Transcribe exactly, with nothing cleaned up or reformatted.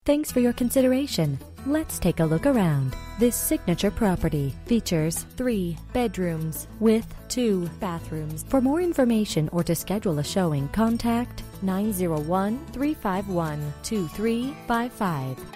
Thanks for your consideration. Let's take a look around. This signature property features three bedrooms with two bathrooms. For more information or to schedule a showing, contact nine zero one, three five one, two three five five.